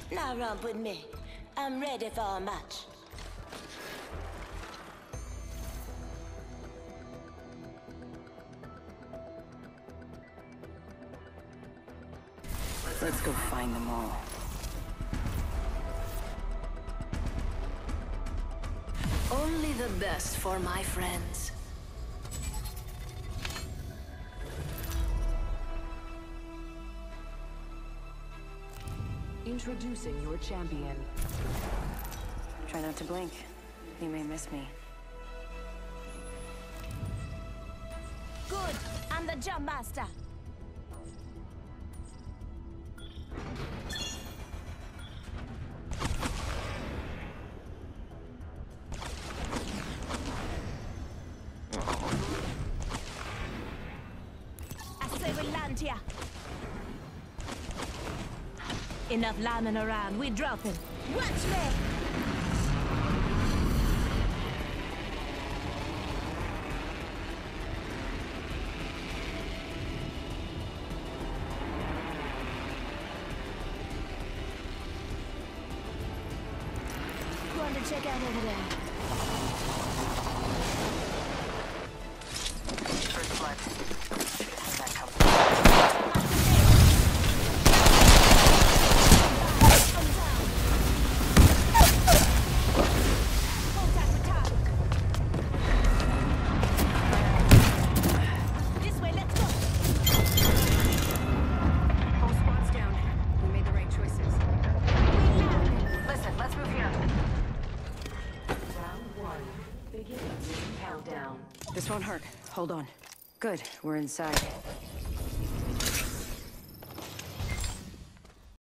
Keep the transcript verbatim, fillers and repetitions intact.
Now romp with me. I'm ready for a match. Let's go find them all. Only the best for my friends. Introducing your champion. Try not to blink. You may miss me. Good. I'm the jump master. Here. Enough lambing around, we dropping. Watch me! Going to check out over there. First blood. That comes. This won't hurt. Hold on. Good, we're inside.